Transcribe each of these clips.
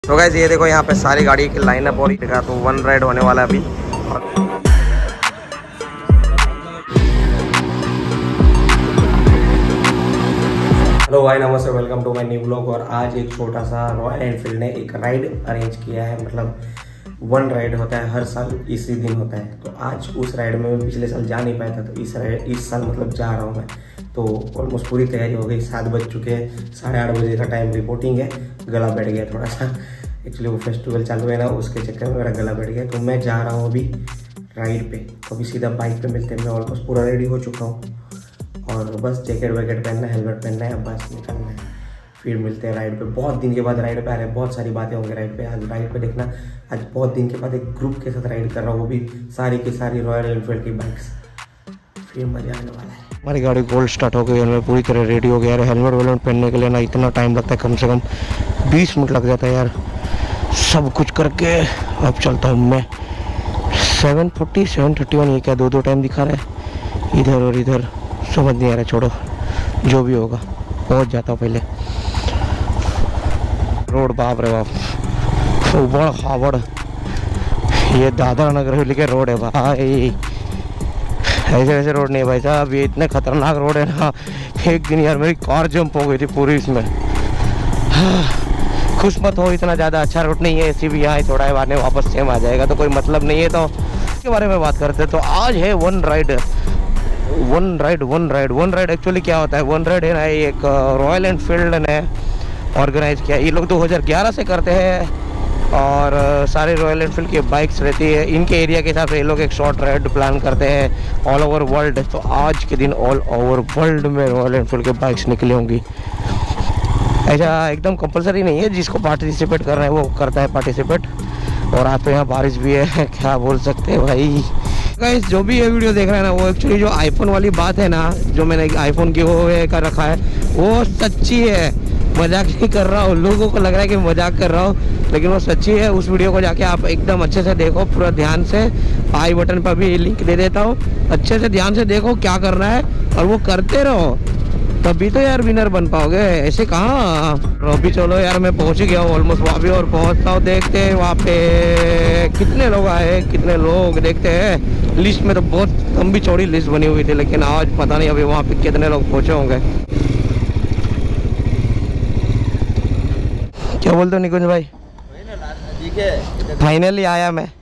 तो गाइस ये देखो यहाँ पे सारी गाड़ी की लाइनअप हो रही है, तो वन राइड होने वाला है अभी। हेलो भाई, नमस्ते, welcome to my new blog. और आज एक छोटा सा रॉयल एनफील्ड ने एक राइड अरेंज किया है। मतलब वन राइड होता है हर साल, इसी दिन होता है। तो आज उस राइड में मैं पिछले साल जा नहीं पाया था, तो इस साल मतलब जा रहा हूँ मैं। तो ऑलमोस्ट पूरी तैयारी हो गई, 7 बज चुके हैं, 8:30 बजे का टाइम रिपोर्टिंग है। गला बैठ गया थोड़ा सा, एक्चुअली वो फेस्टिवल चालू है ना, उसके चक्कर में मेरा गला बैठ गया। तो मैं जा रहा हूँ अभी राइड पे, तो अभी सीधा बाइक पे मिलते हैं। मैं ऑलमोस्ट पूरा रेडी हो चुका हूँ और बस जैकेट वैकेट पहनना है, हेलमेट पहनना है, बस निकलना है। फिर मिलते हैं राइड पे। बहुत दिन के बाद राइड पे आ रहे हैं, बहुत सारी बातें होंगी राइड पे। आज राइड पे देखना, आज बहुत दिन के बाद एक ग्रुप के साथ राइड कर रहा हूँ, वो भी सारी की सारी रॉयल एनफील्ड की बाइक्स। फिर मजा आने वाला है। हमारी गाड़ी गोल्ड स्टार्ट हो गई है, मैं पूरी तरह रेडी हो गया है। हेलमेट वेलमेट पहनने के लिए ना इतना टाइम लगता है, कम से कम 20 मिनट लग जाता है यार। सब कुछ करके अब चलता हूँ मैं। 7:40 7:31, ये क्या दो टाइम दिखा रहा है इधर और इधर, समझ नहीं आ रहा। छोड़ो, जो भी होगा पहुँच जाता हूँ पहले। रोड बाप रे बाप, उबड़ खाबड़, ये दादरा नगर हवेली के रोड है भाई। ऐसे वैसे रोड नहीं है भाई साहब, ये इतने खतरनाक रोड है ना। एक दिन यार मेरी कार जंप हो गई थी पूरी इसमें। खुश मत हो, इतना ज़्यादा अच्छा रोड नहीं है। ऐसी भी यहाँ थोड़ा है, बाद में वापस सेम आ जाएगा, तो कोई मतलब नहीं है। तो इसके बारे में बात करते हैं। तो आज है वन राइड एक्चुअली क्या होता है? वन राइड है ना, एक रॉयल एनफील्ड ने ऑर्गेनाइज किया। ये लोग 2011 से करते हैं और सारे रॉयल एनफील्ड की बाइक्स रहती है इनके एरिया के हिसाब से। ये लोग एक शॉर्ट राइड प्लान करते हैं ऑल ओवर वर्ल्ड। तो आज के दिन ऑल ओवर वर्ल्ड में रॉयल एनफील्ड की बाइक्स निकली होंगी। ऐसा एकदम कंपलसरी नहीं है, जिसको पार्टिसिपेट कर रहे हैं वो करता है पार्टिसिपेट। और आज तो यहाँ बारिश भी है, क्या बोल सकते हैं भाई। गाइस जो भी ये वीडियो देख रहे हैं ना, वो एक्चुअली जो आईफोन वाली बात है ना, जो मैंने आईफोन की वो कर रखा है, वो सच्ची है। मजाक नहीं कर रहा हूँ। लोगों को लग रहा है कि मजाक कर रहा हूँ, लेकिन वो सच्ची है। उस वीडियो को जाके आप एकदम अच्छे से देखो, पूरा ध्यान से। आई बटन पर भी लिंक दे देता हूँ, अच्छे से ध्यान से देखो क्या करना है और वो करते रहो, तभी तो यार विनर बन पाओगे। ऐसे कहाँ। अभी चलो यार, मैं पहुँच ही गया हूँ ऑलमोस्ट वहाँ भी, और पहुँचता हूँ। देखते हैं वहाँ पे कितने लोग आए, कितने लोग देखते हैं। लिस्ट में तो बहुत लंबी चौड़ी लिस्ट बनी हुई थी, लेकिन आज पता नहीं अभी वहाँ पे कितने लोग पहुँचे होंगे। क्या बोलते हो निकुंज भाई? फाइनली आया मैं।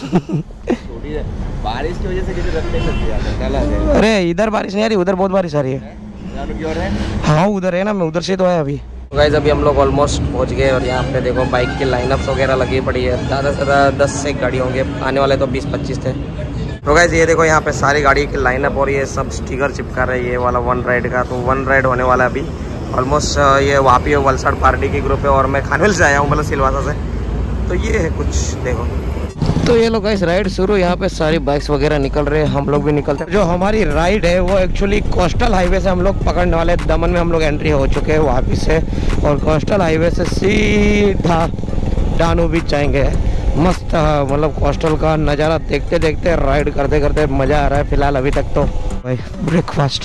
बारिश की वजह से किसी रास्ते में अरे इधर बारिश नहीं आ रही, उधर बहुत बारिश आ रही है। हाँ उधर है ना, मैं उधर से तो आया अभी। गाइस अभी हम लोग ऑलमोस्ट पहुंच गए और यहाँ पे देखो बाइक की लाइनअप्स वगैरह लगी पड़ी है। ज़्यादा से ज़्यादा 10 से गाड़ी होंगे, आने वाले तो 20-25 थे। तो गाइस ये देखो यहाँ पे सारी गाड़ी की लाइनअप हो रही है, सब स्टिकर चिपका रहे हैं ये वाला वन राइड का। तो वन राइड होने वाला है अभी ऑलमोस्ट। ये वापी वलसाड़ पार्टी की ग्रुप है और मैं खानवेल से आया हूँ, मतलब सिलवासा से। तो ये है कुछ, देखो। तो ये लोग गाइस राइड शुरू, यहाँ पे सारी बाइक्स वगैरह निकल रहे हैं, हम लोग भी निकलते हैं। जो हमारी राइड है वो एक्चुअली कोस्टल हाईवे से हम लोग पकड़ने वाले। दमन में हम लोग एंट्री हो चुके हैं वापी से, और कोस्टल हाईवे से सीधा डानू बीच जाएंगे। मस्त, मतलब कोस्टल का नज़ारा देखते देखते राइड करते करते मज़ा आ रहा है फिलहाल अभी तक। तो भाई ब्रेकफास्ट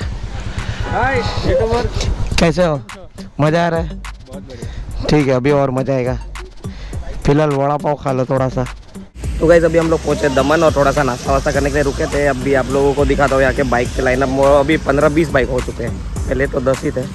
कैसे हो? मज़ा आ रहा है? ठीक है, अभी और मज़ा आएगा। फिलहाल वड़ा पाव खा लो थोड़ा सा। तो गाइस अभी हम लोग पहुंचे दमन और थोड़ा सा नाश्ता वास्ता करने के लिए रुके थे। अभी आप लोगों को दिखाता हूँ यहाँ के बाइक के लाइनअप। अभी 15-20 बाइक हो चुके हैं, पहले तो 10 ही थे।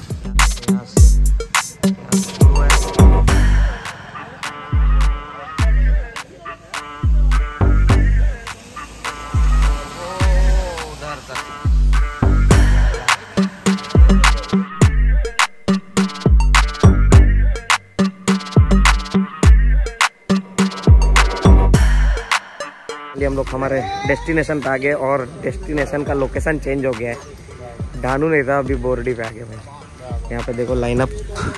हम लोग हमारे डेस्टिनेशन पे आ गए और डेस्टिनेशन का लोकेशन चेंज हो गया है। डानू नहीं था, अभी बोरडी पे आ गया भाई। यहाँ पे देखो लाइनअप।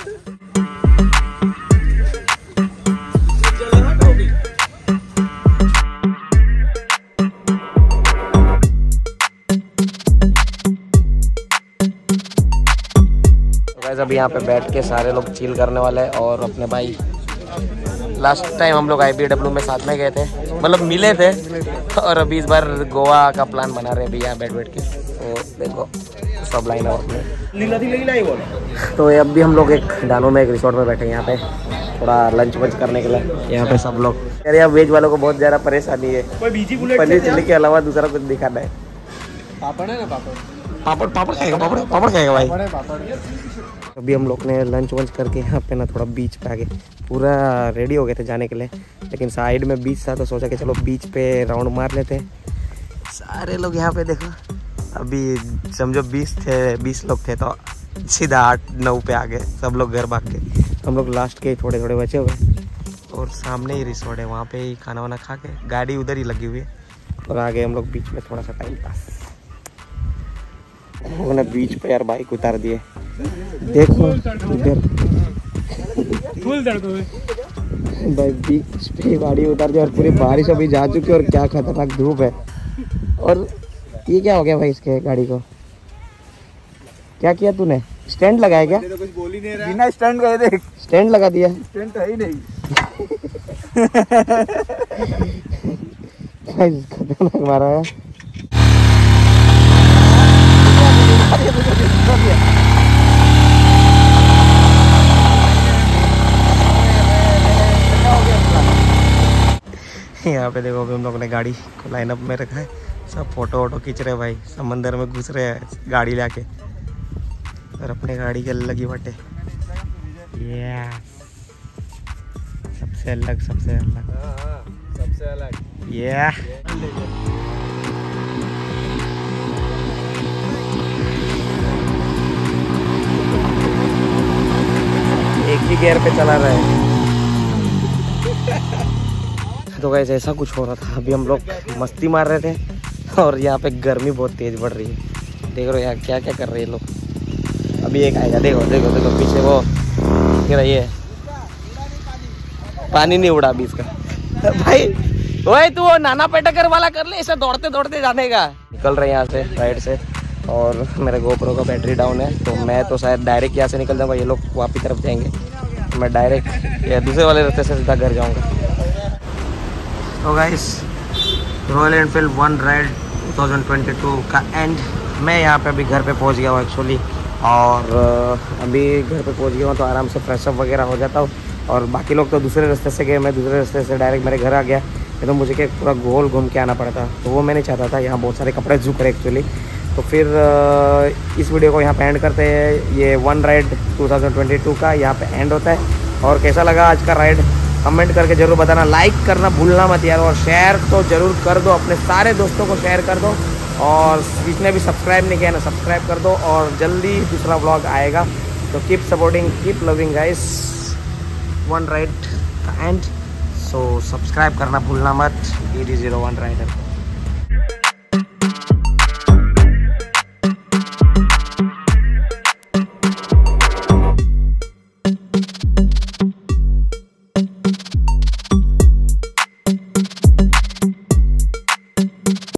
तो गाइस अभी यहाँ पे बैठ के सारे लोग चिल करने वाले हैं। और अपने भाई लास्ट टाइम हम लोग IBW में साथ में गए थे, मतलब मिले थे, और अभी इस बार गोवा का प्लान बना रहे हैं भैया बैठ के। तो देखो सब लाइन अप में। तो अब भी हम लोग एक डानू में एक रिसोर्ट में बैठे हैं यहाँ पे। थोड़ा लंच वंच करने के लिए। यहाँ पे सब लोग यार, यहाँ वेज वालों को बहुत ज़्यादा परेशानी है, पनीर चिल्ली के अलावा दूसरा कुछ दिखाना है। पापड़ है ना, पापड़ खाएगा, पापड़ खाएगा भाई। अभी हम लोग ने लंच वंच करके यहाँ पे ना थोड़ा बीच पे आ गए, पूरा रेडी हो गए थे जाने के लिए, लेकिन साइड में बीच था तो सोचा कि चलो बीच पे राउंड मार लेते हैं। सारे लोग यहाँ पे देखो, अभी समझो 20 लोग थे तो सीधा 8-9 पे आ गए, सब लोग घर भाग के। हम लोग लास्ट के थोड़े बचे हुए और सामने ही रिसोर्ट है, वहाँ पे ही खाना वाना खा के गाड़ी उधर ही लगी हुई है और आ गए हम लोग बीच में थोड़ा सा टाइम पास। उन्होंने बीच पे यार बाइक उतार दिए, देखो इधर फुल दर्द भाई, बीच पे गाड़ी उतार दी और पूरी बारिश अभी जा चुकी है और क्या खतरनाक धूप है। और ये क्या हो गया भाई इसके गाड़ी को, क्या किया तूने? स्टैंड लगाया क्या? तो कुछ बोल ही नहीं रहा। बिना स्टैंड गए देख, स्टैंड लगा दिया, स्टैंड तो है ही नहीं। खतरनाक मारा है। यहाँ पे देखो, अभी हम लोगों ने गाड़ी को लाइनअप में रखा है, सब फोटो वोटो खींच रहे हैं भाई, समंदर में घुस रहे हैं गाड़ी लाके और अपने गाड़ी के लगी बटे। सबसे अलग सबसे अलग एक ही गियर पे चला रहा है। तो गाइस ऐसा कुछ हो रहा था, अभी हम लोग मस्ती मार रहे थे और यहाँ पे गर्मी बहुत तेज बढ़ रही है। देख रहे हो यार क्या क्या कर रहे हैं लोग। अभी एक आएगा, देखो देखो देखो पीछे वो रही है, पानी नहीं उड़ा अभी इसका। भाई वही तू वो नाना पेटाकर वाला कर ले, ऐसा दौड़ते दौड़ते जाने का। निकल रहे हैं यहाँ से राइड से और मेरे गोप्रो का बैटरी डाउन है, तो मैं तो शायद डायरेक्ट यहाँ से निकल जाऊँगा, ये लोग वापी तरफ जाएंगे, मैं डायरेक्ट या दूसरे वाले रास्ते से सीधा घर जाऊँगा। तो guys, Royal Enfield one ride 2022 का एंड। मैं यहाँ पे अभी घर पे पहुँच गया हूँ एक्चुअली, और अभी घर पे पहुँच गया हूँ तो आराम से फ्रेशअप वगैरह हो जाता हूँ। और बाकी लोग तो दूसरे रास्ते से गए, मैं दूसरे रास्ते से डायरेक्ट मेरे घर आ गया। ये तो मुझे क्या पूरा गोल घूम के आना पड़ता, तो वो मैं नहीं चाहता था। यहाँ बहुत सारे कपड़े झुक रहे एक्चुअली। तो फिर इस वीडियो को यहाँ पे एंड करते हैं। ये वन राइड 2022 का यहाँ पे एंड होता है। और कैसा लगा आज का राइड कमेंट करके ज़रूर बताना, लाइक करना भूलना मत यार, और शेयर तो ज़रूर कर दो, अपने सारे दोस्तों को शेयर कर दो, और जिसने भी सब्सक्राइब नहीं किया ना सब्सक्राइब कर दो। और जल्दी दूसरा व्लॉग आएगा, तो keep supporting, keep loving guys. One ride का एंड, सो सब्सक्राइब करना भूलना मत। ED01 rider.